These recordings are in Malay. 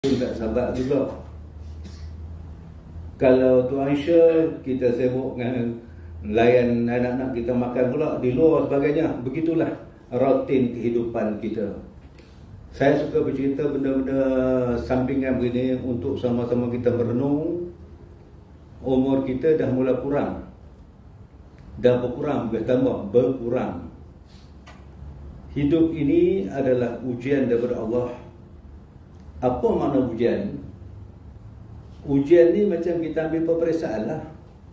tak sabar juga. Kalau tu Aisyah, kita sibuk dengan layan anak-anak kita makan pula di luar sebagainya. Begitulah rutin kehidupan kita. Saya suka bercerita benda-benda sampingan begini untuk sama-sama kita merenung. Umur kita dah mula kurang. Dah berkurang, bukan tambah, berkurang. Hidup ini adalah ujian daripada Allah. Apa makna ujian? Ujian ni macam kita ambil peperiksaan lah.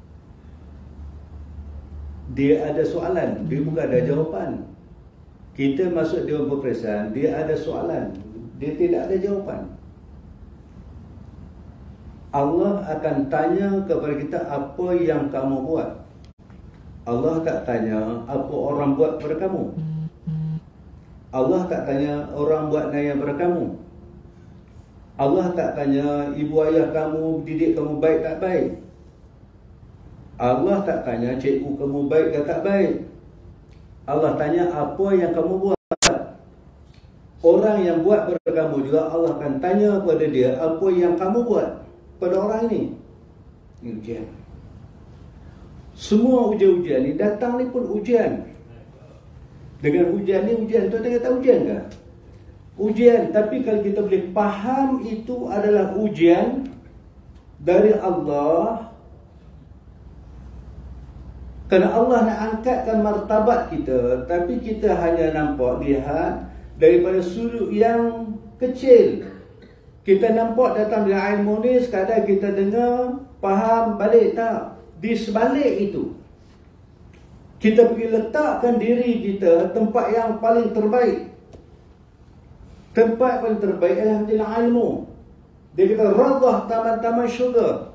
Dia ada soalan, dia bukan ada jawapan. Kita masuk dalam peperiksaan, dia ada soalan, dia tidak ada jawapan. Allah akan tanya kepada kita apa yang kamu buat. Allah tak tanya apa orang buat pada kamu. Allah tak tanya orang buat naya pada kamu. Allah tak tanya ibu ayah kamu didik kamu baik tak baik. Allah tak tanya cikgu kamu baik ke tak baik. Allah tanya apa yang kamu buat. Orang yang buat pada kamu juga Allah akan tanya pada dia apa yang kamu buat pada orang ini. Ini ujian. Semua ujian-ujian ni datang ni pun ujian. Dengan ujian ni, ujian tu kita kata ujian ke? Ujian, tapi kalau kita boleh faham itu adalah ujian dari Allah, kerana Allah nak angkatkan martabat kita, tapi kita hanya nampak, lihat daripada sudut yang kecil. Kita nampak datang dengan ilmu ni, sekadar kita dengar, faham, balik tak. Di sebalik itu, kita pergi letakkan diri kita tempat yang paling terbaik. Tempat paling terbaik adalah dalam ilmu. Dia kata radah taman-taman syurga.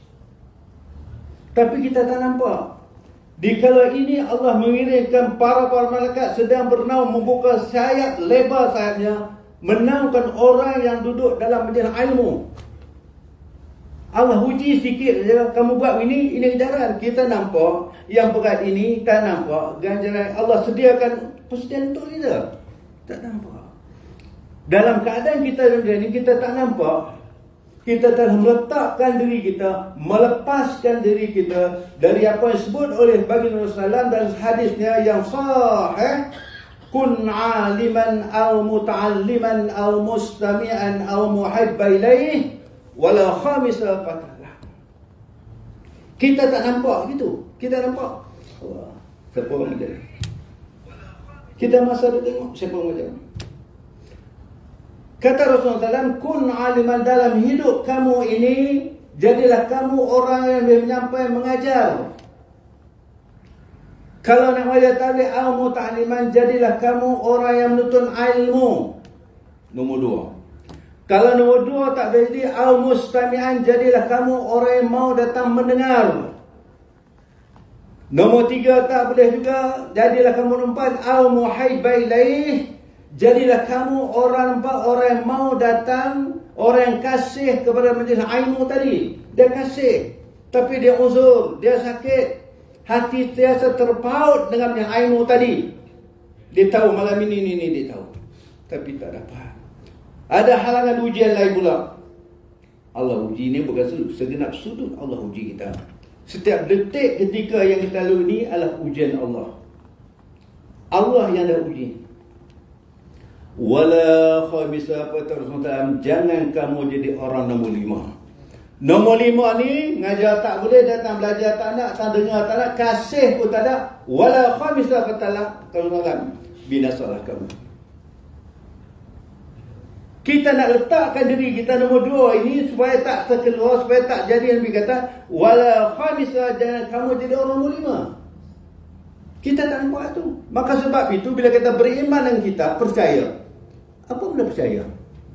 Tapi kita tak nampak. Di kala ini Allah mengirimkan para malaikat sedang bernaung, membuka sayap lebar sayapnya, menaungkan orang yang duduk dalam majlis ilmu. Allah uji sikit saja, kamu buat ini ganjaran. Kita nampak yang berat ini, tak nampak ganjaran. Allah sediakan persediaan untuk kita, tak nampak. Dalam keadaan kita macam ini, kita tak nampak. Kita telah meletakkan diri kita, melepaskan diri kita dari apa yang disebut oleh baginda Rasulullah dan hadisnya yang sahih. Kun aliman aw muta'alliman aw mustami'an aw muhibba ilaih wala khamisa fatalah. Kita tak nampak gitu. Kita nampak siapa orang macam ni. Kita masa dia tengok siapa orang macam ni. Kata Rasulullah SAW, kun aliman, dalam hidup kamu ini jadilah kamu orang yang menyampaikan, mengajar. Kalau nak wajah tabligh au muta'alliman, jadilah kamu orang yang menuntut ilmu. Nombor 2. Kalau nombor 2 tak boleh jadi, au mustami'an, jadilah kamu orang yang mau datang mendengar. Nombor 3 tak boleh juga, jadilah kamu nombor 4, au muhibba ilaih, jadilah kamu orang yang mau datang, orang yang kasih kepada majlis ilmu tadi. Dia kasih, tapi dia uzur, dia sakit, hati tiasa terpaut dengan majlis ilmu tadi. Dia tahu malam ini dia tahu, tapi tak dapat. Ada halangan ujian lain pula. Allah uji ni bukan segenap sudut Allah uji kita. Setiap detik ketika yang kita lalui ni adalah ujian Allah. Allah yang dah uji. Wala khamisa fatarsulam, jangan kamu jadi orang nombor 5. Nombor 5 ni ngajar tak boleh, datang belajar tak nak, tak dengar tak nak, kasih pun tak ada. Wala khamisa fatarsulam, binasalah kamu. Kita nak letakkan diri kita nombor 2 ini supaya tak terkeluar, supaya tak jadi yang Nabi kata wala khamisa, jangan kamu jadi orang nombor 5. Kita tak nampak tu. Maka sebab itu bila kita beriman dengan kita, percaya. Apa benda percaya?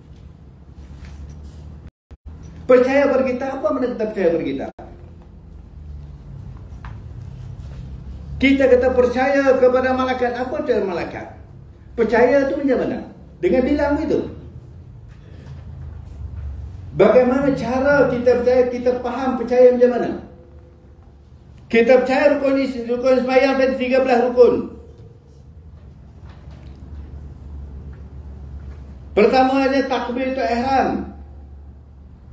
Percaya pada kita, apa benda kita percaya pada kita? Kita kata percaya kepada malaikat, apa percaya malaikat? Percaya tu macam mana? Dengan bilang itu. Bagaimana cara kita percaya, kita faham percaya macam mana? Kita percaya rukun sembahyang ada 13 rukun. Pertamanya takbiratul ihram.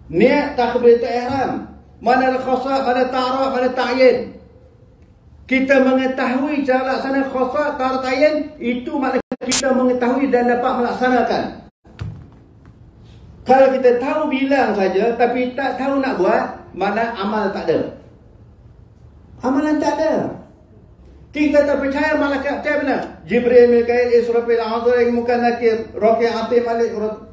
niat takbiratul ihram, mana al-khasa, mana ta'aruf, mana ta'yin. Kita mengetahui cara laksana khasa, ta'aruf, ta'yin, itu maknanya kita mengetahui dan dapat melaksanakan. Kalau kita tahu bilang saja tapi tak tahu nak buat, mana amal tak ada. Amalan tak ada. Kita tak percaya malaikat percaya benar. Jibril, Mikail, Israfil, Azrail, Mukan Nakir, Raqi, Atim, Malik.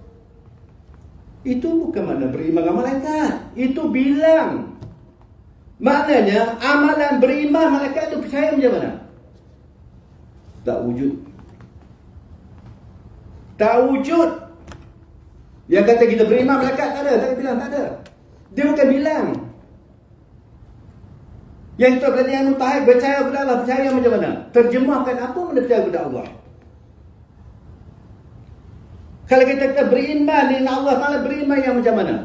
Itu bukan makna beriman dengan malaikat. Itu bilang. Maknanya amalan beriman malaikat itu percaya macam mana? Tak wujud. Tak wujud. Yang kata kita beriman malaikat tak ada. Tak bilang tak ada. Dia bukan bilang. Yang kita berarti yang mutahid percaya kepada Allah. Percaya macam mana? Terjemahkan apa mana percaya kepada Allah. Kalau kita kata beriman dengan Allah Ta'ala, beriman yang macam mana?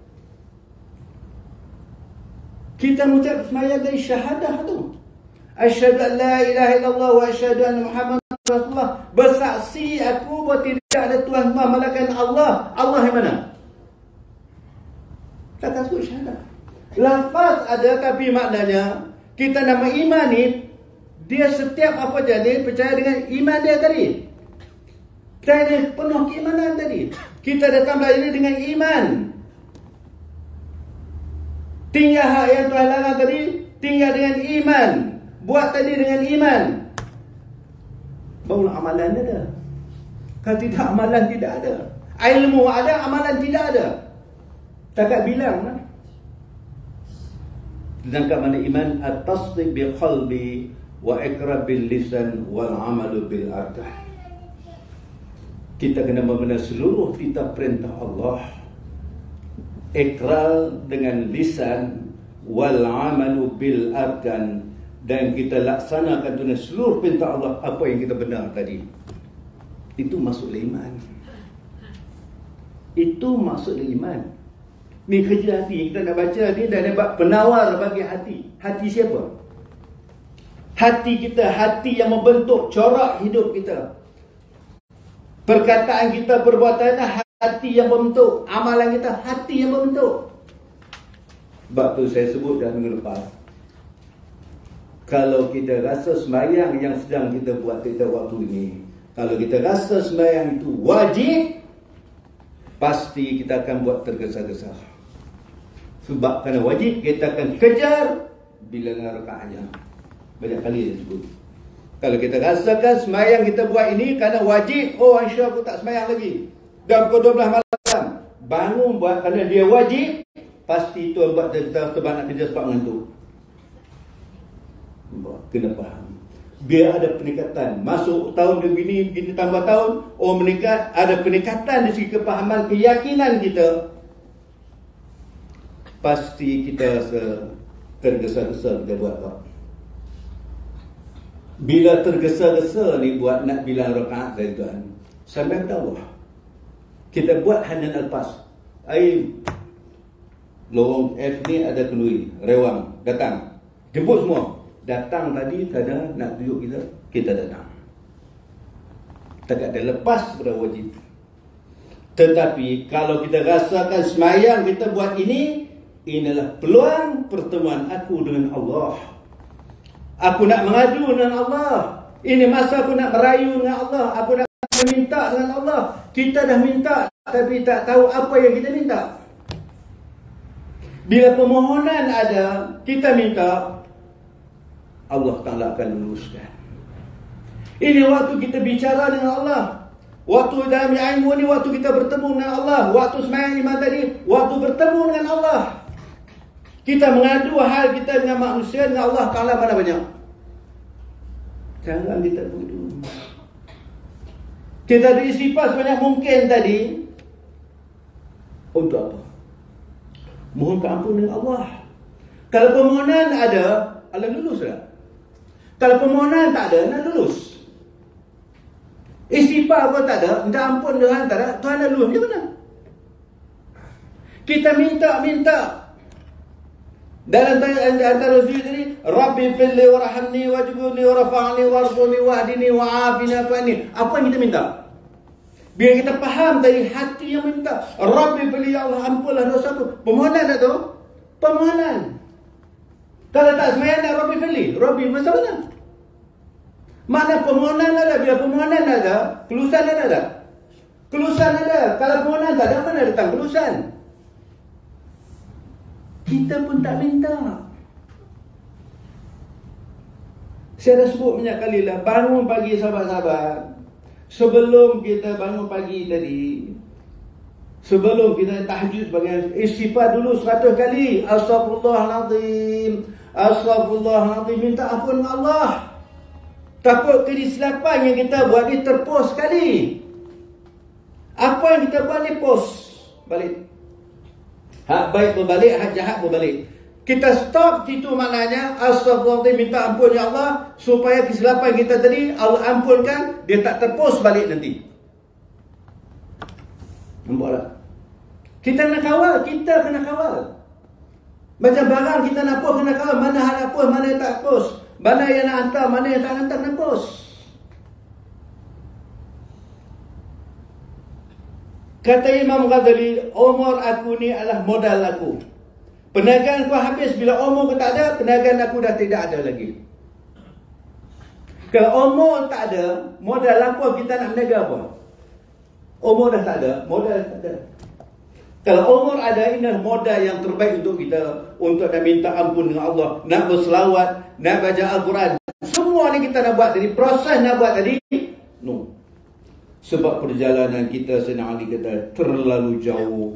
Kita mengucap semayang dari syahadah tu. Asyhadu an la ilaha illallah wa asyhadu anna Muhammadan Rasulullah. Bersaksi aku bahawa tidak ada Tuhan melainkan Allah. Allah yang mana? Tak sebut syahadah. Lafaz ada tapi maknanya kita nama iman ni, dia setiap apa jadi percaya dengan iman dia tadi. Percaya dia penuh keimanan tadi. Kita datang belajar dengan iman. Tinggal hak yang Tuhan larang tadi, tinggal dengan iman. Buat tadi dengan iman. Barulah amalan ada. Kalau tidak, amalan tidak ada. Ilmu ada, amalan tidak ada. Takat bilang lah. Sedangkan mana iman at-tasdiq bil qalbi wa iqrar bil lisan wal amalu bil arkan. Kita kena membenar seluruh titah perintah Allah, ikrar dengan lisan, wal amalu bil arkan, dan kita laksanakan dengan seluruh perintah Allah apa yang kita benar tadi. Itu maksud iman. Itu maksud iman. Ni kerja hati. Kita nak baca ni dah dapat penawar bagi hati. Hati siapa? Hati kita, hati yang membentuk corak hidup kita. Perkataan kita, perbuatan kita, hati yang membentuk. Amalan kita, hati yang membentuk. Sebab tu saya sebut dah minggu lepas. Kalau kita rasa sembahyang yang sedang kita buat kita waktu ini, kalau kita rasa sembahyang itu wajib, pasti kita akan buat tergesa-gesa. Sebab kerana wajib, kita akan kejar bilangan rakaatnya. Banyak kali dia sebut. Kalau kita rasakan sembahyang kita buat ini kerana wajib, oh insya aku tak sembahyang lagi. Dah pukul 12 malam, bangun buat kerana dia wajib, pasti itu buat kita sebab nak kerja sebab mengantuk. Kena faham. Biar ada peningkatan. Masuk tahun begini tambah tahun, oh meningkat, ada peningkatan dari segi kepahaman, keyakinan kita. Pasti kita tergesa-gesa kita buat tak. Bila tergesa-gesa ni buat nak bilang rakaat dari Tuhan, sampai ke Allah. Kita buat hanya lepas. Air lorong F ni ada kenduri, rewang, datang. Jemput semua. Datang tadi tanda nak tunjuk kita datang. Tak ada lepas pada wajib. Tetapi kalau kita rasakan semayang kita buat ini, inilah peluang pertemuan aku dengan Allah. Aku nak mengadu dengan Allah. Ini masa aku nak merayu dengan Allah. Aku nak minta dengan Allah. Kita dah minta tapi tak tahu apa yang kita minta. Bila permohonan ada, kita minta, Allah Ta'ala akan luruskan. Ini waktu kita bicara dengan Allah. Waktu dalam ilmu ni, waktu kita bertemu dengan Allah. Waktu sembahyang iman tadi, waktu bertemu dengan Allah. Kita mengadu hal kita dengan manusia, dengan Allah Ta'ala mana banyak. Jangan kita begitu. Kita beristighfar sebanyak mungkin tadi. Untuk apa? Mohon keampunan dengan Allah. Kalau permohonan ada, Allah lulus tak? Kalau permohonan tak ada, nak lulus. Istighfar pun tak ada, minta ampun dengan tak ada, Tuhan nak lulus macam mana? Kita minta. Dalam antara sujud tadi, Rabbi filli warhamni wajburni warfa'ni warhamni wahdini wa'afini afani. Apa yang kita minta? Biar kita faham dari hati yang minta. Rabbi fili ya Allah, ampunlah dosaku. Permohonan tak tu? Permohonan. Kalau tak semayang nak Rabbi fili. Rabbi masa mana? Mana permohonan ada? Bila permohonan ada, kelulusan ada tak? Kelulusan ada. Kalau permohonan tak ada, mana datang kelulusan? Kita pun tak minta. Saya dah sebut banyak kali lah. Bangun pagi sahabat-sahabat. Sebelum kita bangun pagi tadi, sebelum kita tahajud sebagai istighfar dulu 100 kali. Astaghfirullahalazim. Astaghfirullahalazim. Minta ampun Allah. Takut kesilapan yang kita buat ni terpos sekali. Apa yang kita buat ni pos balik. Hak baik berbalik, hak jahat berbalik. Kita stop situ, maknanya astagfirullahaladzim, minta ampun ya Allah, supaya kesilapan kita tadi Allah ampunkan, dia tak terpos balik nanti. Nampak tak? Kita kena kawal, kita kena kawal. Macam barang kita nak post, kena kawal. Mana hak nak post, mana yang tak post. Mana yang nak hantar, mana yang tak hantar, kena post. Kata Imam Ghazali, umur aku ni adalah modal aku. Perniagaan aku habis, bila umur aku tak ada, perniagaan aku dah tidak ada lagi. Kalau umur tak ada, modal apa kita nak berniaga apa? Umur dah tak ada, modal tak ada. Kalau umur ada, ini adalah modal yang terbaik untuk kita, untuk nak minta ampun dengan Allah, nak berselawat, nak baca Al-Quran. Semua ni kita nak buat tadi, proses nak buat tadi, no. Sebab perjalanan kita, senang kata, terlalu jauh.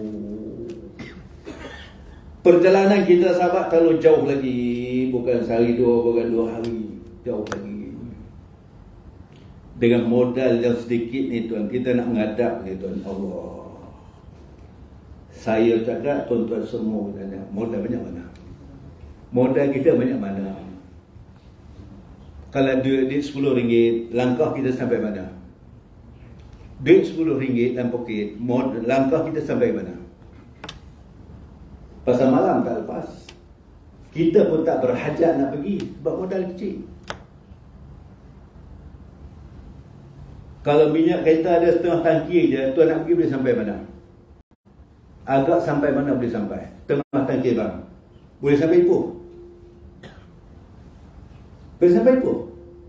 Perjalanan kita sahabat terlalu jauh lagi. Bukan sehari dua, bukan 2 hari. Jauh lagi. Dengan modal yang sedikit ni tuan, kita nak menghadap ni tuan Allah. Saya cakap tuan-tuan semua tanya, modal banyak mana? Modal kita banyak mana? Kalau duit RM10, langkah kita sampai mana? Duit RM10 dalam poket, langkah kita sampai mana? Pasal malam tak lepas. Kita pun tak berhajat nak pergi sebab modal kecil. Kalau minyak kereta ada setengah tangki je, tuan nak pergi boleh sampai mana? Agak sampai mana boleh sampai? Tengah tangki bang. Boleh sampai Ipoh? Boleh sampai Ipoh?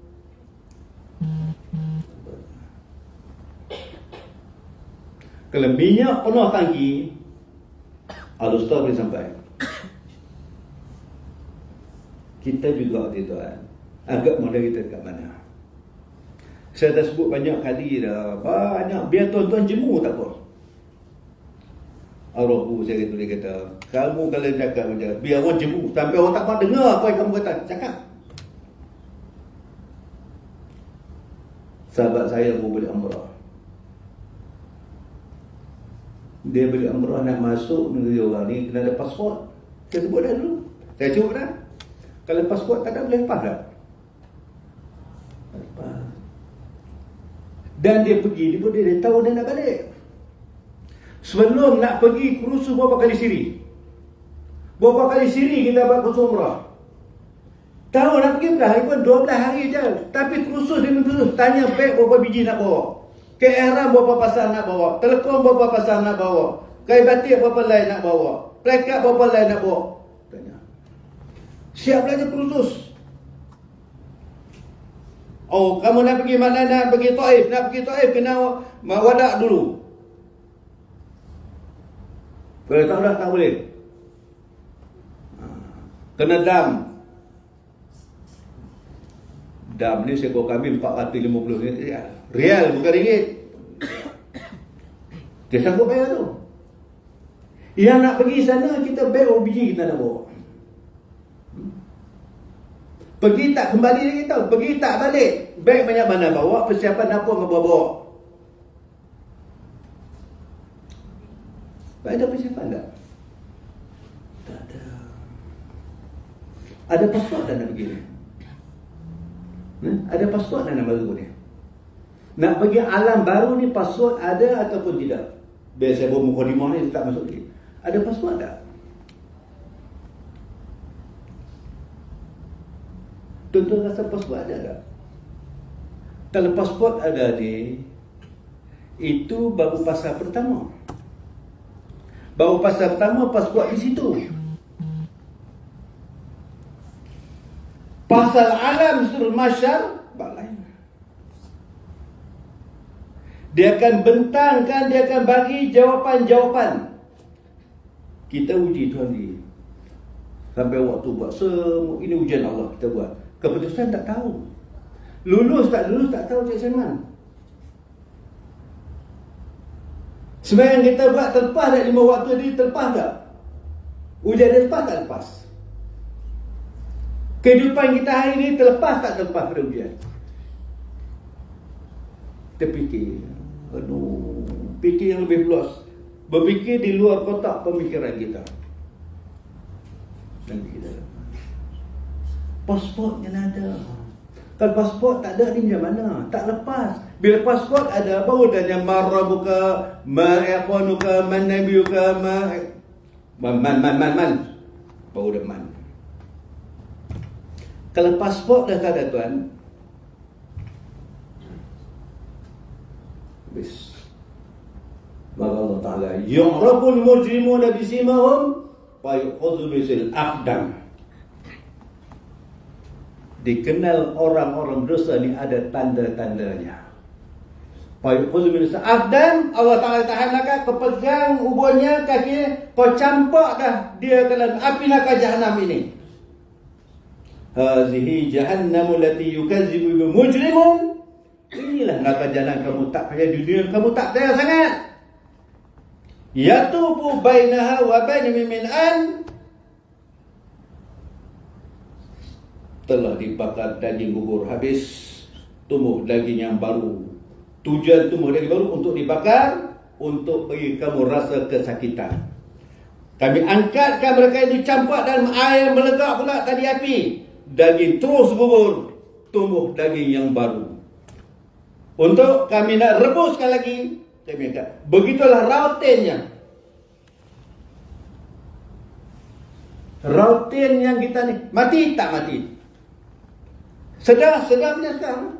Kalau minyak penuh tangki, Alustar boleh sampai. Kita juga tuan, agak modal kita dekat mana? Saya dah sebut banyak kali dah. Banyak. Biar tuan-tuan jemu tak apa. Arabu saya kata, kamu kalau cakap macam, biar orang jemu. Sampai orang tak mahu dengar apa yang kamu kata. Cakap. Sahabat saya pun boleh umrah. Dia beli umrah nak masuk negeri orang ni, kena ada pasport. Saya sebut dah dulu. Saya cuba dah. Kalau pasport tak ada, boleh lepas dah. Lepas. Dan dia pergi, dia tahu dia nak balik. Sebelum nak pergi kursus berapa kali siri? Berapa kali siri kita buat kursus umrah? Tahu nak pergi dah, pun 12 hari je. Tapi kursus dia kursus, tanya beg berapa biji nak bawa. KRM berapa pasal nak bawa, Telekom berapa pasal nak bawa, kain batik berapa lain nak bawa, plakat berapa lain nak bawa. Tanya. Siap belajar kursus. Oh, kamu nak pergi mana? Nak pergi Taif. Nak pergi Taif kena wadak dulu. Kalau tak dah tak boleh. Kena dam. Dam ni seekor kambing 450 rial, bukan ringgit. Dia sanggup bayar tu. Yang nak pergi sana, kita bayar biji kita nak bawa. Pergi tak kembali lagi tahu. Pergi tak balik, beg banyak mana bawa, persiapan apa yang bawa. Ada persiapan tak? Tak ada. Ada pasport tak nak pergi ni? Ada pasport tak nak baru ni? Nak pergi alam baru ni, pasport ada ataupun tidak? Biar saya buat mukadimah ni, tak masuk lagi. Ada pasport tak? Tuan-tuan rasa pasport ada tak? Kalau pasport ada ni, Itu baru pasal pertama. Baru pasal pertama pas buat di situ. Pasal alam surah masyar bab lain. Dia akan bentangkan, dia akan bagi jawapan-jawapan. Kita uji Tuhan ni. Sampai waktu buat semua, ini ujian Allah kita buat. Keputusan tak tahu. Lulus tak tahu Cik Saiman. Sembahyang kita buat terlepas tak 5 waktu ni, terlepas tak? Ujian dia lepas tak lepas? Kehidupan kita hari ni terlepas tak terlepas pada ujian? Kita fikir, fikir yang lebih luas. Berfikir di luar kotak pemikiran kita. Dan kita pasport yang ada. Kalau pasport tak ada ni macam mana? Tak lepas. Bila pasport ada, baru tanya marabuka, ma'ikwanuka, man nabiyuka, man. Baru dah man. Kalau pasport dah tak ada tuan, habis. Maka Allah Ta'ala yu'raful mujrimuna bisimahum wa yu'khudhu bisil aqdam. Dikenal orang-orang dosa ni ada tanda-tandanya. Wa yu'khudhu bisil aqdam. Allah Ta'ala tahan laka, kau pegang ubunnya, kaki kau campak dah dia ke dalam api neraka Jahannam ini. Hazihi jahannamu lati yukazzibu bil mujrimun. Inilah neraka Jahannam kamu tak percaya, dunia kamu tak percaya sangat. Yatubu bainaha wa baina min'an. Telah dibakar daging bubur habis, tumbuh daging yang baru. Tujuan tumbuh daging baru untuk dibakar, untuk bagi kamu rasa kesakitan. Kami angkatkan mereka itu campak dalam air melegak pula tadi api. Daging terus bubur, tumbuh daging yang baru. Untuk kami nak rebuskan lagi, kami angkat. Begitulah rautinnya. Rautin yang kita ni, mati tak mati? Sedar punya sekarang.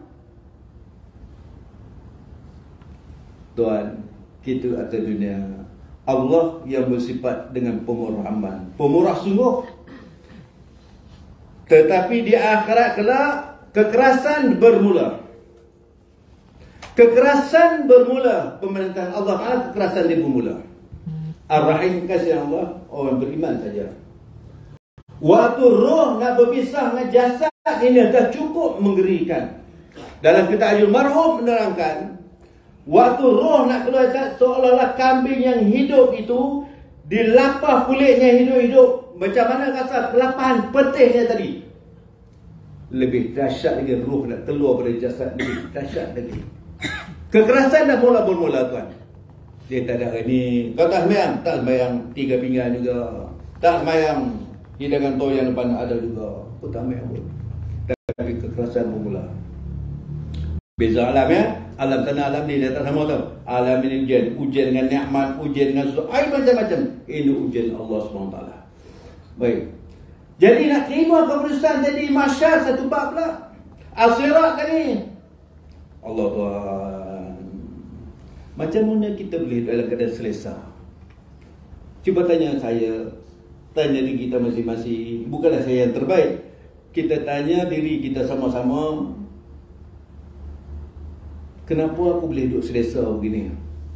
Tuan, kita atas dunia, Allah yang bersifat dengan pemurahan, pemurah sungguh. Tetapi di akhirat kelak kekerasan bermula. Kekerasan bermula. Pemerintahan Allah Ta'ala, kekerasan dia bermula. Ar-Rahim, kasih Allah, orang beriman saja. Waktu roh nak berpisah dengan jasad ini dah cukup mengerikan. Dalam kitab Ajul Marhum menerangkan, waktu roh nak keluar jasad, seolah-olah kambing yang hidup itu dilapah kulitnya hidup-hidup. Macam mana rasa kelapahan petihnya tadi. Lebih dahsyat lagi roh nak keluar dari jasad, lebih dahsyat lagi. Kekerasan dah mula bermula tuan. Dia tak ada ini. Kau tak sembahyang? Tak sembahyang 3 pinggan juga. Tak sembahyang hidangan toyang depan ada juga. Kau tak sembahyang pun. Tapi kekerasan bermula. Beza alam ya. Alam sana alam ni dia tak sama tau. Alam ini ujian. Ujian dengan nikmat, ujian dengan sesuatu. Macam-macam. Ini ujian Allah SWT. Baik. Jadi nak terima keputusan jadi masyar satu bab pula. Al-Sirat tadi. Allah Tuhan, macam mana kita boleh dalam keadaan selesa? Cuba tanya saya, tanya diri kita masing-masing. Bukanlah saya yang terbaik. Kita tanya diri kita sama-sama, kenapa aku boleh duduk selesa begini?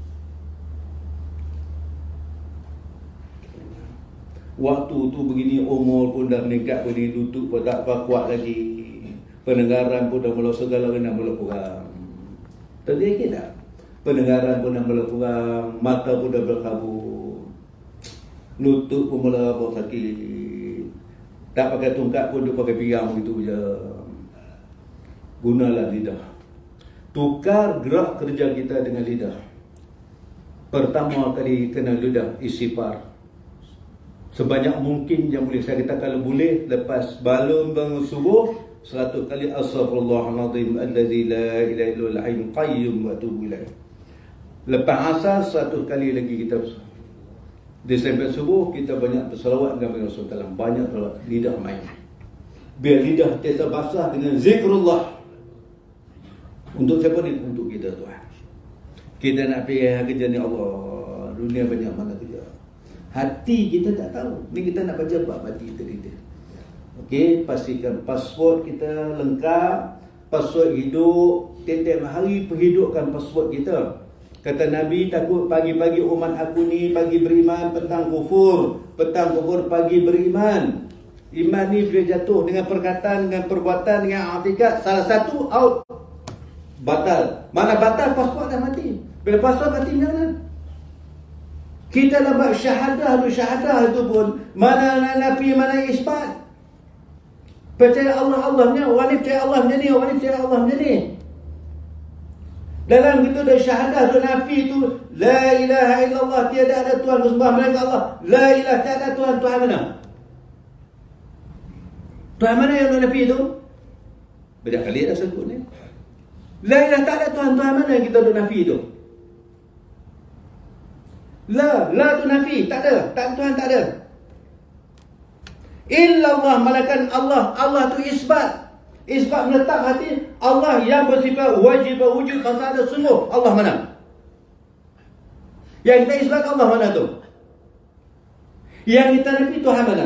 Waktu tu begini, umur pun dah meningkat, begini lutut pun tak kuat lagi, pendengaran pun dah mula segala kena mula kurang. Terjadi tak? Pendengaran pun dah mula kurang, mata pun dah berkabut, lutut pun mula sakit, tak pakai tongkat pun dia pakai piang begitu je. Gunalah lidah. Tukar gerak kerja kita dengan lidah. Pertama kali kena lidah istighfar sebanyak mungkin yang boleh. Saya kata kalau boleh lepas balon bangun subuh 100 kali astaghfirullahalazim allazi la ilaha illa huwal hayyul qayyum wa atubu ilaih. Lepas asar 100 kali lagi kita di sampai subuh kita banyak berselawat dengan Rasulullah, banyak selawat. Lidah main. Biar lidah kita basah dengan zikrullah. Untuk siapa ni? Untuk kita Tuhan. Kita nak pergi kerja ni, Allah, dunia banyak mana kerja. Hati kita tak tahu. Ni kita nak baca bab hati kita. Okey, pastikan pasport kita lengkap, pasport hidup, tiap-tiap hari perhidupkan pasport kita. Kata Nabi, takut pagi-pagi umat aku ni pagi beriman, petang kufur, pagi beriman. Iman ni dia jatuh dengan perkataan, dengan perbuatan, dengan i'tikad. Salah satu out, batal. Mana batal? Pasport dah mati. Bila pasport mati macam mana? Kita dapat syahadah itu pun mana nafi, mana isbat. Percaya Allah-Allahnya, orang ni percaya Allah macam ni, orang ni percaya Allah macam ni. Dalam itu ada syahadah tu nafi tu, la ilaha illallah, tiada ada Tuhan bersembahan melainkan Allah. La ilaha, tiada Tuhan. Tuhan mana? Tuhan mana yang nafi tu? Banyak kali dah sebut ni. La ilaha, tak ada Tuhan. Tuhan mana yang kita duk nafi tu? La tu nafi, tak ada. Tak Tuhan, tak ada. Illallah, malakan Allah. Allah tu isbat. Isbat menetap hati Allah yang bersifat wajib wujud, masa ada sungguh. Allah mana? Yang kita isbat Allah mana tu? Yang kita nafi Tuhan mana?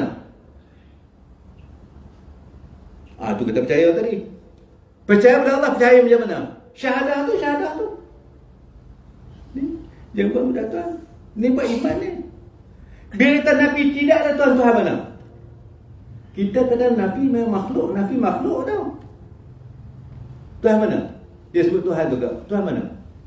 Tu kita percaya tadi. Percaya pada Allah, percaya macam mana? Syahadah tu. Ni yang baru datang. Ni buat iman ni. Bila kita nafi tidak ada Tuhan, Tuhan mana? Kita kadang nafi memang makhluk. Nafi makhluk tau. Tuhan mana? Dia sebut Tuhan tu ke? Tuhan mana?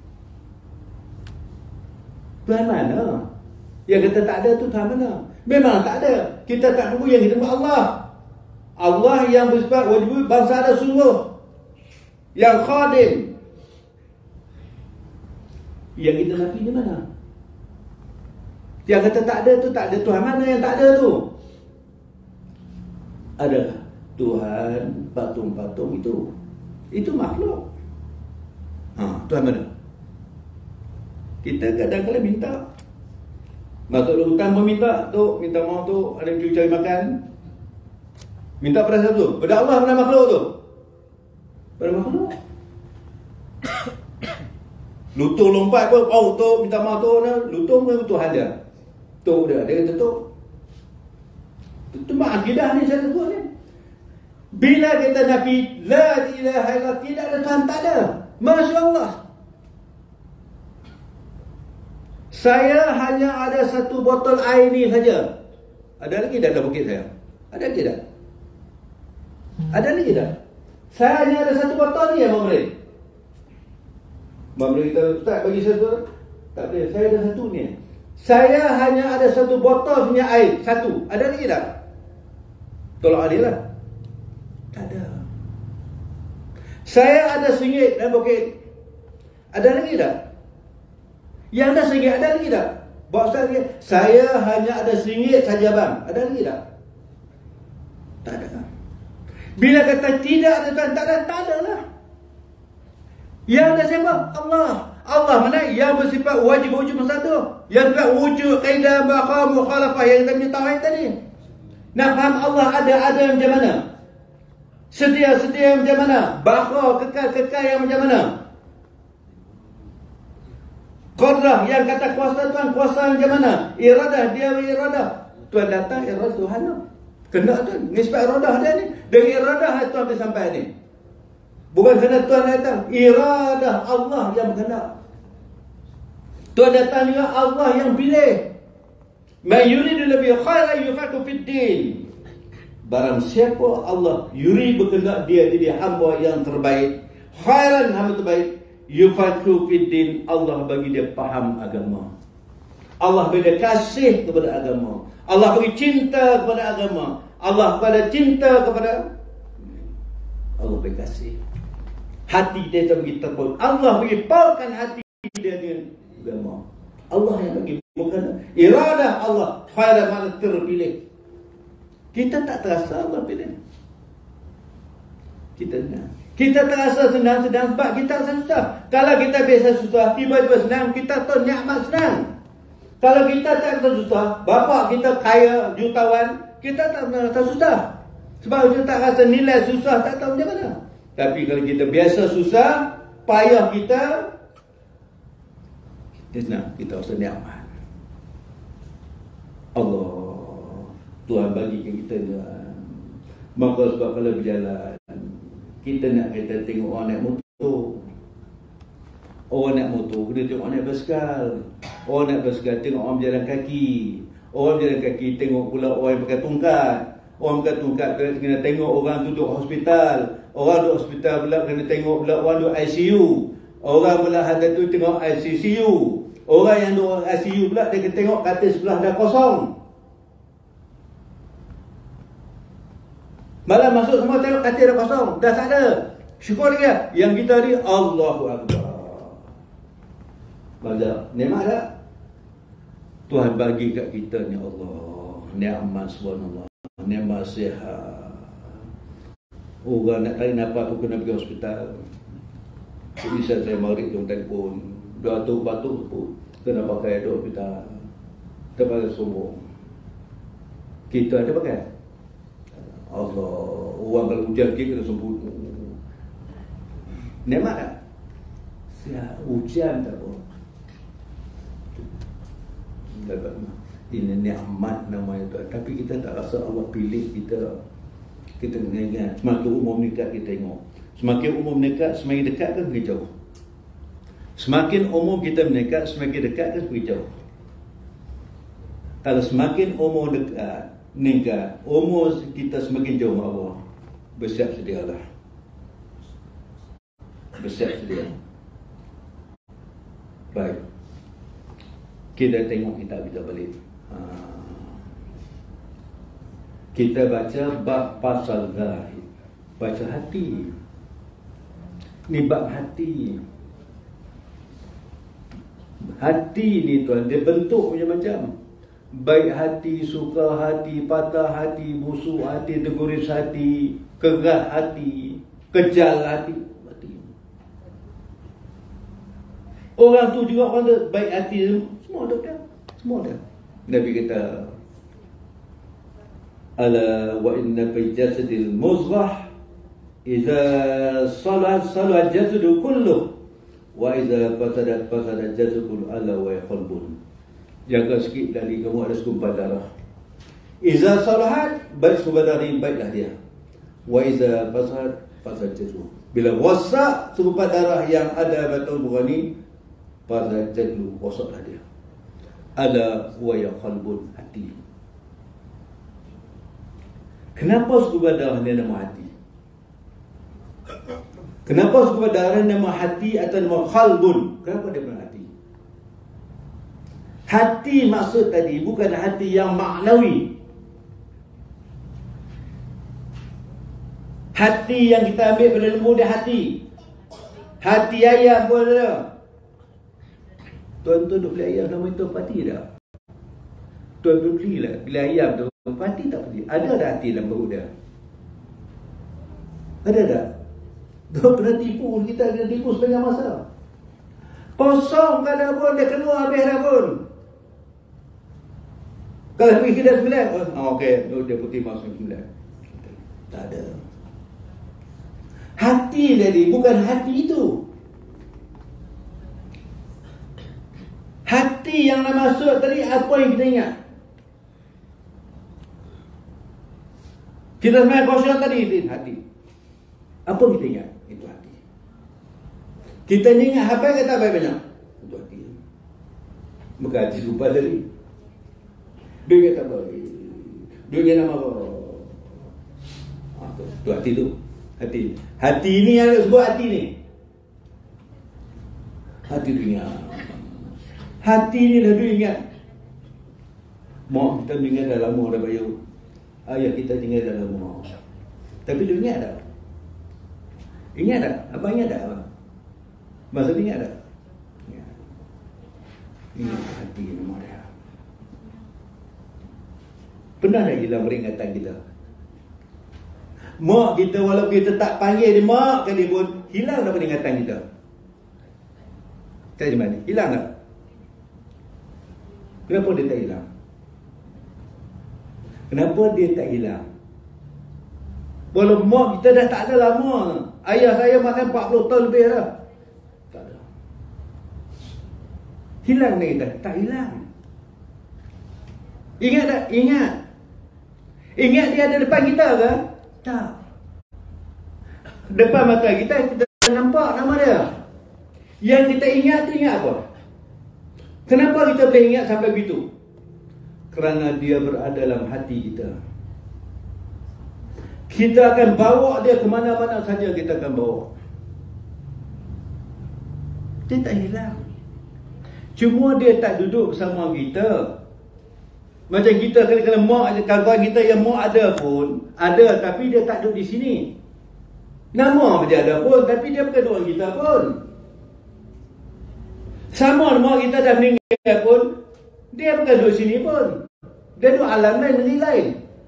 Tuhan mana? Yang kata tak ada tu Tuhan mana? Memang tak ada. Kita tak tunggu yang kita sebut Allah. Allah yang bersifat wajib bangsa ada sungguh. Yang khadim. Yang kita nafi di mana? Yang kata tak ada tu, tak ada Tuhan mana yang tak ada tu? Ada Tuhan patung-patung itu. Itu makhluk. Tuhan mana? Kita kadang-kadang minta. Masuk hutan pun minta. Tu, minta maaf tu, ada yang cari makan. Minta pada siapa tu? Pada Allah, pada makhluk tu? Pada makhluk. Lutung lompat pun, tu minta maaf tu, lutung pun Tuhan dia. Tu dia kata tu. Itu mak akidah ni saya sebut ni. Bila kita nafi la ilaha illallah, tidak ada Tuhan, tak ada. Masya Allah. Saya hanya ada satu botol air ni saja. Ada lagi tak dalam bukit saya? Ada lagi tak? Ada lagi tak? Saya hanya ada satu botol ni ya, Mamre. Mamre kita tak bagi satu. Tak boleh. Saya ada satu ni. Saya hanya ada satu botol punya air. Satu. Ada lagi tak? Tolong adil lah. Tak ada. Saya ada RM1 dalam bukit. Ada lagi tak? Yang ada RM1 ada lagi tak? Bawa saya, saya hanya ada RM1 saja bang. Ada lagi tak? Tak ada. Bila kata tidak ada Tuhan, tak ada lah. Yang ada siapa? Allah. Allah mana? Yang bersifat wajib wujud masa tu. Yang bersifat wujud, kaidah, maqam, mukhalafah yang kita punya tauhid tadi. Nak faham Allah ada macam mana? Sedia macam mana? Baqa, kekal yang macam mana? Qadrah yang kata kuasa Tuhan, kuasa macam mana? Iradah, dia iradah. Tuhan datang, iradah Tuhan tu. Kena tu, nisbat iradah dia ni. Dengan iradah Tuhan boleh sampai ni. Bukan kerana Tuhan datang. Iradah Allah yang berkehendak. Tuhan datang juga Allah yang pilih. Man yuridu lebih khairan yufaqihu fid din. Barang siapa Allah berkehendak dia jadi hamba yang terbaik, khairan, hamba terbaik, yufaqihu fid din, Allah bagi dia faham agama. Allah bagi dia kasih kepada agama. Allah bagi cinta kepada agama. Allah pada cinta kepada Allah bagi kasih. Hati dia bagi terpol. Allah bagi palkan hati dia dengan agama. Allah yang bagi, bukan iradah Allah khairan, mana terpilih. Kita tak terasa Allah pilih. Kita terasa senang sebab kita rasa susah. Kalau kita biasa susah, tiba-tiba senang, kita tahu nikmat senang. Kalau kita tak rasa susah, bapa kita kaya, jutawan, kita tak rasa susah. Sebab kita tak rasa nilai susah, tak tahu macam mana. Tapi kalau kita biasa susah, payah kita, Dia nak kita rasa nikmat. Allah, Tuhan bagikan kita ni. Maka sebab kalau berjalan, kita nak kita tengok orang naik motor. Orang naik motor, kita tengok orang naik basikal. Orang naik basikal tengok orang berjalan kaki. Orang berjalan kaki tengok pula orang yang pakai tongkat. Orang pakai tongkat kena tengok orang duduk hospital. Orang duduk hospital pula kena tengok pula orang duduk ICU. Orang pula ada tu tengok ICCU. Orang yang duduk ICU pula dia kena tengok katil sebelah dah kosong. Malam masuk semua tengok katil dah kosong. Dah tak ada. Syukur dia. Yang kita ni Allahu Akbar. Macam nikmat tak? Tuhan bagi kat kita ni Allah. Nikmat subhanallah. Nikmat sihat. Orang nak tarik nafas tu kena pergi hospital. Bisa saya mari jom telefon. Batuk pun kena pakai duk hospital. Terpakai sombong. Kita ada pakai? Allah. Orang kalau hujan kita kena sembunyi. Nikmat tak? Sihat. Hujan tak apa. Ini nikmat namanya tu. Tapi kita tak rasa Allah pilih kita. Kita kena ingat. Semakin umur meningkat kita tengok. Semakin umur meningkat, semakin dekat kan pergi jauh. Semakin umur kita meningkat, semakin dekat kan pergi jauh. Kalau semakin umur dekat, meningkat, umur kita semakin jauh Allah. Bersiap sedialah. Bersiap sedia. Baik. Kita tengok kitab kita balik. Kita baca bab pasal zahid. Baca hati. Ni bab hati. Hati ni tuan, dia bentuk macam-macam. Baik hati, suka hati, patah hati, busuk hati, terguris hati, keras hati, kejal hati. Orang tu juga orang tu baik hati, semua ada kan? Semua ada. Nabi kata, ala wa inna fi jasadil muzghah idza salat salat jasadu kullu wa idza fasadat fasadat jasadu ala wa qalbun. Jaga sikit dari kamu ada segumpal darah. Idza salahat baik segumpal darah ini baiklah dia. Wa idza fasadat fasadat jasadu. Bila rosak segumpal darah yang ada batul burani, fasadat jasadu, rosaklah dia. Ala wa qalbun, hati. Kenapa segumpal darah ni nama hati? Kenapa segumpal darah nama hati atau nama qalbun? Kenapa dia nama hati? Hati maksud tadi bukan hati yang maknawi. Hati yang kita ambil pada lembu dia hati. Hati ayam pun ada. Tuan-tuan duk beli ayam nama itu hati tak? Tuan belilah, beli ayam tu hati tak hati? Ada tak hati dalam perut dia? Ada tak? Dia pernah tipu, kita kena tipu setengah masa. Kosong kan dah pun, dia keluar habis dah pun. Kalau pergi dah 9, okey, dia putih masuk 9. Tak ada. Hati tadi, bukan hati itu. Hati yang nak masuk tadi, apa yang kita ingat? Kita sebenarnya kosong tadi, hati. Apa kita ingat? Itu hati. Kita ingat apa yang kata banyak? Itu hati. Bukan hati lupa tadi. Dia kata apa? Dia kata apa? Itu hati tu. Hati. Hati ni yang sebut hati ni. Hati tu ingat. Hati ni dah dia ingat. Mak kita ingat dah lama dah bayar. Ayah kita tinggal dah lama. Tapi dia ingat tak? Ingat tak? Abang ingat tak? Masa dia ingat tak? Ingat. Ingat hati nama dia. Pernah tak hilang peringatan kita? Mak kita walaupun kita tak panggil dia mak kali pun, hilang dah peringatan kita. Tak di mana? Hilang tak? Kenapa dia tak hilang? Kenapa dia tak hilang? Walaupun mak kita dah tak ada lama. Ayah saya makan 40 tahun lebih dah. Tak ada. Hilang dari kita? Tak hilang. Ingat tak? Ingat. Ingat dia ada depan kita ke? Tak. Depan mata kita, kita nampak nama dia. Yang kita ingat tu ingat apa? Kenapa kita boleh ingat sampai begitu? Kerana dia berada dalam hati kita. Kita akan bawa dia ke mana-mana saja kita akan bawa. Dia tak hilang. Cuma dia tak duduk bersama kita. Macam kita kalau mak kawan kita yang mak ada pun, ada tapi dia tak duduk di sini. Nama dia ada pun tapi dia bukan orang kita pun. Sama mak kita dah meninggal pun, dia bukan duduk sini pun. Dia duduk alam lain, negeri lain.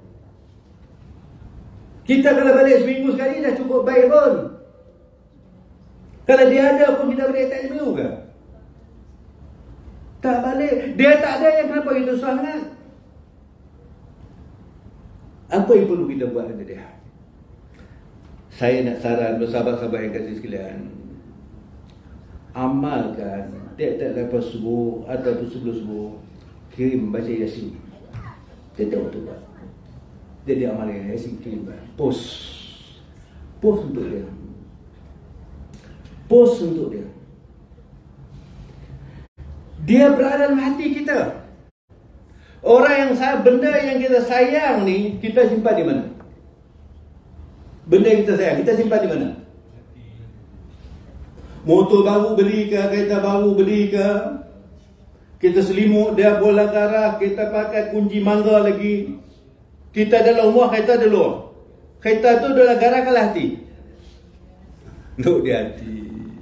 Kita kalau balik seminggu sekali dah cukup baik pun. Kalau dia ada pun kita balik tak seminggu ke? Tak balik. Dia tak ada yang kenapa kita sangat? Apa yang perlu kita buat dengan dia? Saya nak saran sahabat-sahabat yang kasih sekalian, amalkan tiap-tiap lepas subuh ataupun sebelum subuh, kirim baca Yasin. Kita untuk buat. Jadi amal Yasin kirim, post untuk dia. Post untuk dia. Dia berada dalam hati kita. Orang yang benda yang kita sayang ni, kita simpan di mana? Benda yang kita sayang, kita simpan di mana? Motor baru beli ke, kereta baru beli ke, kita selimut dia bola garah, kita pakai kunci mangga lagi. Kita dalam rumah, kereta ada luar. Kereta tu dalam garah ke hati? Duduk di hati.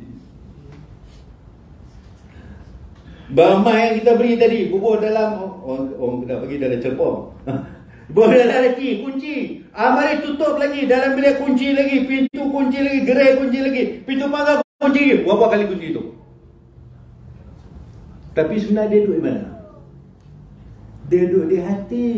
Barang yang kita beli tadi, bubur dalam, orang dah pergi dalam cerpong. Bubur dalam lagi, kunci. Mari tutup lagi, dalam bilik kunci lagi, pintu kunci lagi, gerai kunci lagi, pintu pagar kunci lagi. Berapa kali kunci itu? Tapi sebenarnya dia duduk di mana? Dia duduk di hati.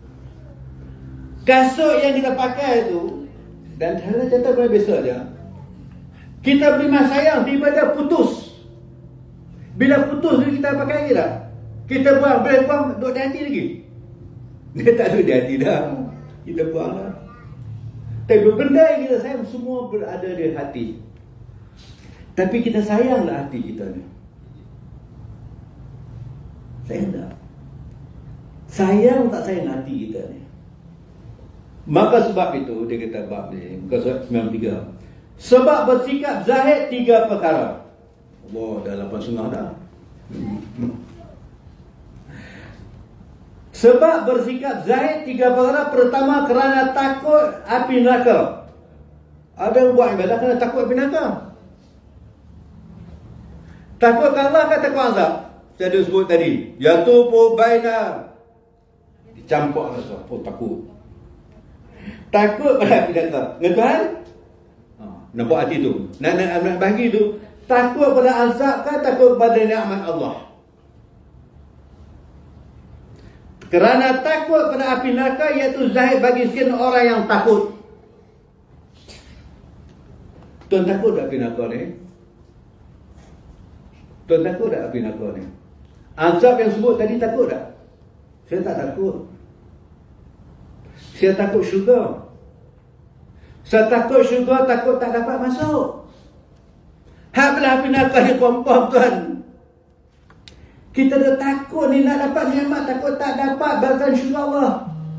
Kasut yang kita pakai tu, dan contoh pada besok je, kita beri mas sayang, tiba-tiba putus. Bila putus ni kita pakai lagi tak? Kita buang, bila buang duduk di hati lagi. Dia tak duduk di hati dah. Kita buang lah. Tapi benda yang kita sayang semua berada di hati. Tapi kita sayanglah hati kita ni. Sayang tak? Sayang tak sayang hati kita ni? Maka sebab itu dia kata bab ni, muka surat 93. Sebab bersikap zahid 3 perkara. Allah, dah 8 setengah dah. Sebab bersikap zahid 3 perkara. Pertama, kerana takut api neraka. Ada yang buat ibadah kerana takut api neraka. Takut Allah ke takut azab? Saya ada sebut tadi. Yatubu baina. Dicampak rasa. Oh, takut. Takut pada api neraka. Ngerti? Nampak hati tu. Nak bagi tu. Takut pada azab kan, takut pada nikmat Allah. Kerana takut pada api neraka, iaitu zahid bagi sekian orang yang takut. Tuan takut tak api neraka ni? Tuan takut tak api neraka ni? Azab yang sebut tadi takut tak? Saya tak takut. Saya takut syurga. Saya takut syurga, takut tak dapat masuk. Habislah api neraka ni confirm tuan. Kita dah takut ni nak dapat nikmat, takut tak dapat balasan syurga Allah.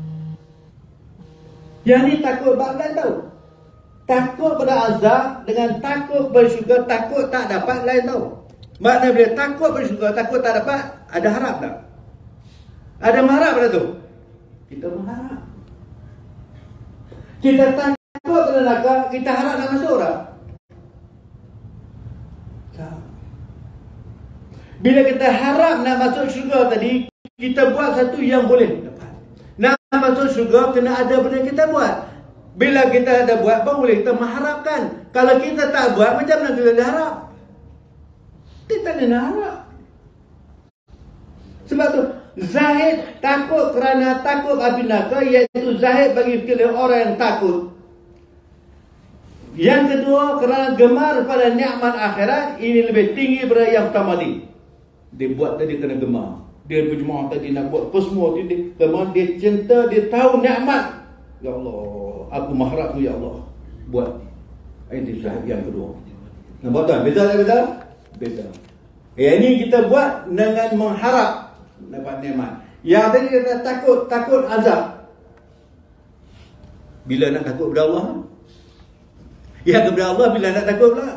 Yang ni takut bab lain tau. Takut pada azab dengan takut pada syurga, takut tak dapat lain tau. Maknanya bila takut pada syurga, takut tak dapat, ada harap tak? Ada mengharap pada tu? Kita mengharap. Kita takut pada neraka, kita harap nak masuk tak? Bila kita harap nak masuk syurga tadi, kita buat satu yang boleh dapat. Nak masuk syurga, kena ada benda kita buat. Bila kita ada buat, baru boleh kita mengharapkan. Kalau kita tak buat, macam mana kita harap? Kita tak nak harap. Sebab tu, zahid takut kerana takut api neraka, iaitu zahid bagi sekalian orang yang takut. Yang kedua, kerana gemar pada nikmat akhirat, ini lebih tinggi daripada yang pertama ni. Dia buat tadi kena gemar. Dia berjemaah tadi nak buat apa semua dia, kemudian dia cinta, dia tahu nikmat. Ya Allah, aku mengharap tu ya Allah. Buat. Ini sahab yang kedua. Nampak tuan? Beza tak beza? Beza. Yang ini kita buat dengan mengharap dapat nikmat. Yang tadi kita takut azab. Bila nak takut kepada Allah? Yang kepada Allah bila nak takut pula.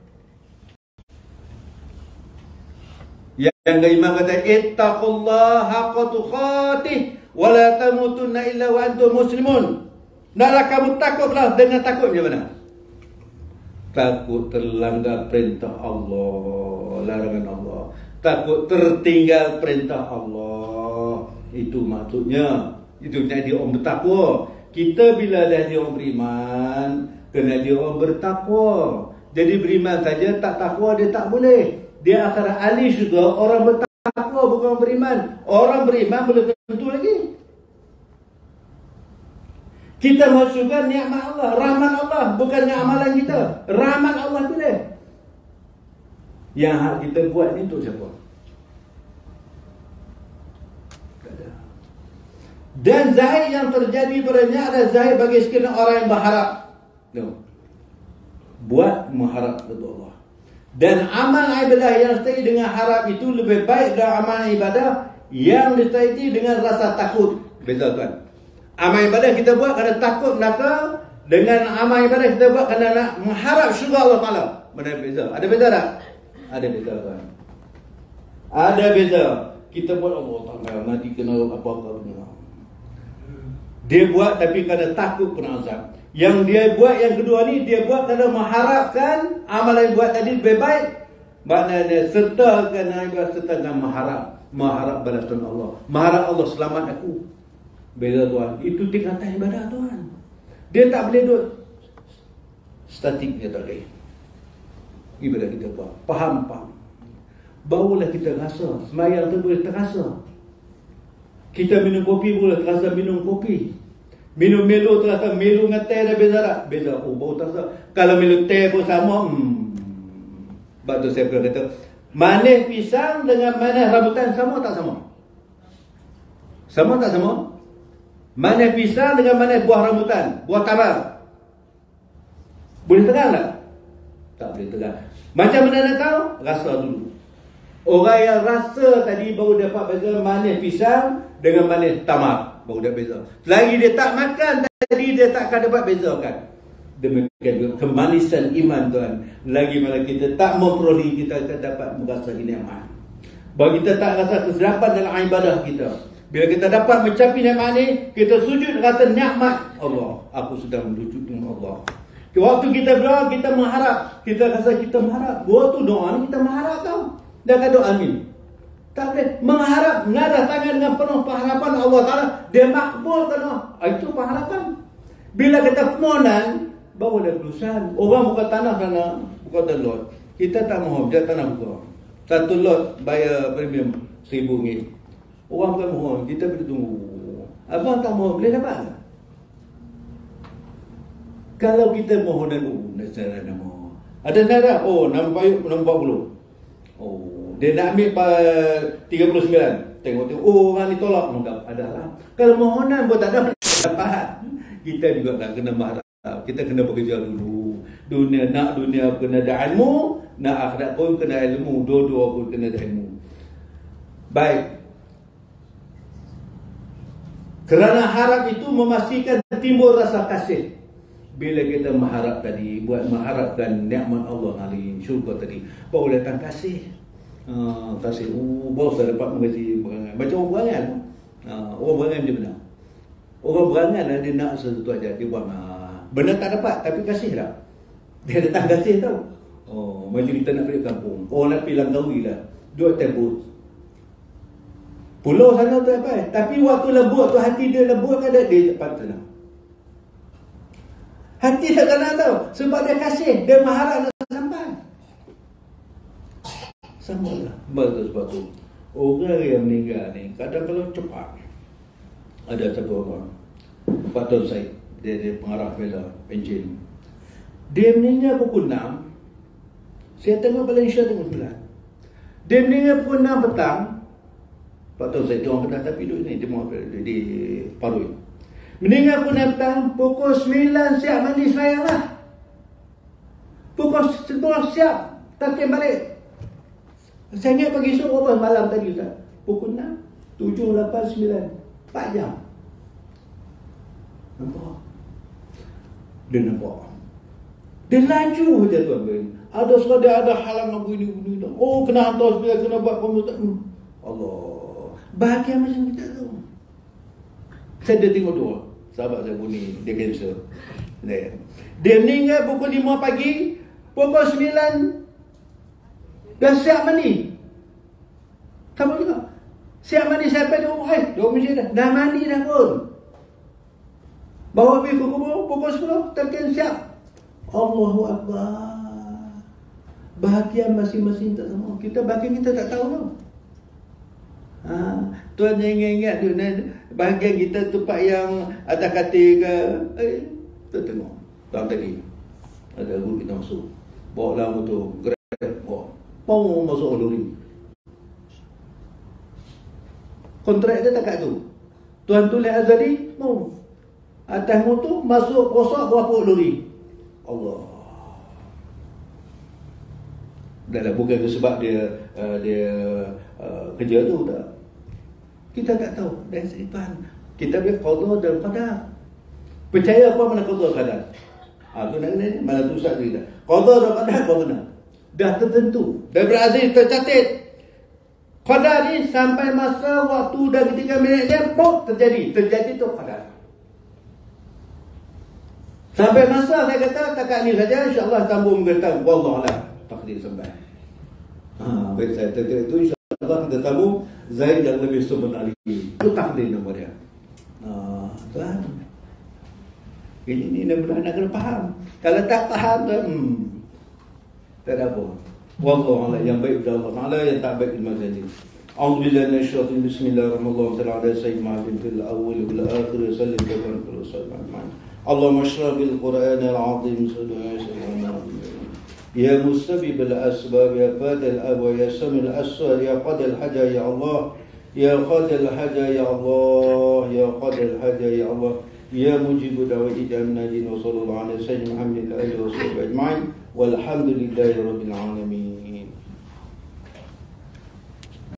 Yang imam kata ittaqullaha haqqa tuqatih wa la tamutunna illa wa antum muslimun. Naklah kamu takutlah dengan takut macam mana? Takut terlanggar perintah Allah, larangan Allah. Takut tertinggal perintah Allah. Itu maksudnya. Itu jadi orang bertakwa. Kita bila dah dia orang beriman, kena dia orang bertakwa. Jadi beriman saja tak takwa dia tak boleh. Dia akan alih juga orang bertakwa bukan orang beriman. Orang beriman boleh tentu lagi. Kita masukkan nikmat Allah, rahmat Allah, bukannya amalan kita. Rahmat Allah boleh. Yang hak kita buat ni untuk siapa? Tak ada. Dan zahir yang terjadi padanya adalah zahir bagi sekalian orang yang berharap. No. Buat mengharap kepada Allah. Dan amal ibadah yang disertai dengan harap itu lebih baik dari amal ibadah yang disertai dengan rasa takut. Beza tuan. Amal ibadah kita buat kerana takut neraka, dengan amal ibadah kita buat kerana nak mengharap syurga Allah Ta'ala. Mana beza? Ada beza tak? Ada beza tuan. Ada beza. Kita buat Allah Ta'ala nanti kena apa-apa. Dia buat tapi kerana takut kena azab. Yang dia buat yang kedua ni, dia buat kerana mengharapkan amalan yang buat tadi lebih baik. Maknanya sertakan ibadah serta dengan mengharap balasan Allah. Mengharap Allah selamat aku. Beza tuan. Itu tingkatan ibadah tuan. Dia tak boleh duduk statik, dia tak boleh. Ibadah kita buat. Faham. Barulah kita rasa. Semayang tu boleh terasa. Kita minum kopi boleh terasa minum kopi. Minum Milo terasa Milo dengan teh dah beza tak? Beza. Oh, baru terasa. Kalau minum teh pun sama. Sebab tu saya pernah kata, manis pisang dengan manis rambutan sama tak sama? Sama tak sama? Manis pisang dengan manis buah rambutan, buah tamar. Boleh tegang tak? Tak boleh tegang. Macam mana nak tahu? Rasa dulu. Orang yang rasa tadi baru dapat beza manis pisang dengan manis tamar. Baru dah beza. Selagi dia tak makan tadi, dia tak akan dapat bezakan. Demikian juga kemanisan iman tuan. Lagi mana kita tak memperoleh, kita akan dapat merasa nikmat. Bahawa kita tak rasa kesedapan dalam ibadah kita. Bila kita dapat mencapai nikmat ni, kita sujud rasa nikmat Allah. Aku sedang menuju dengan Allah. Waktu kita berdoa, kita mengharap. Kita rasa kita mengharap. Waktu doa ni kita mengharap tau. Dah kata amin. Tak boleh mengharap, ngadah tangan dengan penuh pengharapan Allah Ta'ala, dia makbul kena. Itu pengharapan. Bila kita permohonan, baru ada kelulusan. Orang buka tanah sana, buka lot. Kita tak mahu, dia tanah buka. Satu lot bayar premium RM1,000. Orang bukan mohon, kita boleh tunggu. Abang tak mohon, boleh dapat tak? Kalau kita mohon dan nak nama. Ada nada? Oh, nama payuk, nama 40. Oh, dia nak ambil 39. Tengok, oh orang ni tolak. Ada lah. Kalau mohonan pun tak ada, dapat. Kita juga nak kena marah. Kita kena bekerja dulu. Nak dunia kena ada ilmu, nak akhirat pun kena ilmu. Dua-dua pun kena ada ilmu. Baik. Kerana harap itu memastikan timbul rasa kasih. Bila kita mengharap tadi, buat mengharapkan nikmat Allah alim, syurga tadi, baru datang kasih. Kasih. Baru saya dapat mengasih berangan. Macam orang berangan. Orang berangan macam mana? Orang berangan lah, dia nak sesuatu aja, dia buat benda tak dapat, tapi kasih lah. Dia datang kasih tau. Macam kita nak pergi kampung. Orang nak pergi Langkawi lah. Dua tempus. Pulau sana tu apa? Tapi waktu lembut tu, hati dia lembut kan, dia dapat tenang. Hati tak tenang tau. Sebab dia kasih, dia mengharap nak sampai. Sama lah. Sebab tu orang yang meninggal ni kadang kalau cepat. Ada satu orang, Pak Tun Said, dia pengarah filem Penjin. Dia meninggal pukul 6. Saya tengok Malaysia tengok 9. Dia meninggal pukul 6 petang. Tak tahu saya orang kena tapi duduk ni di Parui. Meninggal pukul 6 petang, pukul 9 siap mandi semayang lah. Pukul 10 siap takim balik. Saya ingat pagi esok berapa malam tadi Ustaz? Pukul 6, 7, 8, 9, 4 jam. Nampak? Dia nampak. Dia laju je tuan-tuan. Ada sekali ada halangan bunyi. Oh, kena hantar sekali, kena buat pemutaran. Allah. Bahagia macam kita tu. Saya dah tengok dua. Sahabat saya bunyi, dia cancel. Dia meninggal pukul 5 pagi. Pukul 9 dah siap mandi. Kamu juga siap mandi sampai di rumah. Di masjid dah mandi dah pun. Bawa pergi ke kubur pukul 10 terkin siap. Allahu Akbar. Bahagia masing-masing tak sama. Kita bahagia kita tak tahu tau. Tuan ingat tu bahagia kita tempat yang atas katil ke. Kita tengok dalam tadi ada guru kita masuk, bawa dalam motor, grab, bawa mau masuk lori. Kontrak dia tak kat tu. Tuan tulis Azali mau atas motor masuk rosak berapa lori. Allah. Dah bukan sebab dia kerja tu tak. Kita tak tahu dan seipan. Kita biar qada dan qadar. Percaya apa mana qada qadar? Tu nak kena ni mana tu Ustaz kita. Qada dan qadar apa mana? Dah tertentu. Dah berazim tercatat. Qadar ni sampai masa waktu dah 3 minit dia terjadi. Terjadi tu qadar. Sampai masa saya kata takat ni saja, insya-Allah sambung berkata wallahualam takdir sampai. Baik saya itu insya-Allah kita sambung Zaid yang lebih sebenar lagi. Itu takdir nama dia. Tuan. Ini benar nak kena faham. Kalau tak faham tak ada apa. Wallahualam yang baik dari Allah Taala, yang tak baik dari manusia. A'udzubillahi minasyaitonir bismillahirrahmanirrahim. Ta'ala sayyidina fil awwal wal akhir sallallahu alaihi wasallam. اللهم اشرح بالقرآن العظيم يا مسبب الأسباب يا فاد الأبواب يا سمي الأسرار يا قاضي الحاجة يا الله يا قاضي الحاجة يا الله يا قاضي الحاجة يا الله يا مجيب دعوة الناجين وصلى الله على سيدنا محمد وآله وصحبه أجمعين والحمد لله رب العالمين.